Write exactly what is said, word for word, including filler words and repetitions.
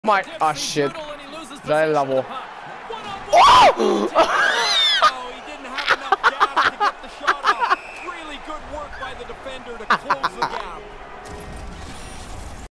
My, ah, shit. Già il lavoro. Oh! Oh, he didn't have enough gas to get the shot off. Really good work by the defender to close the gap.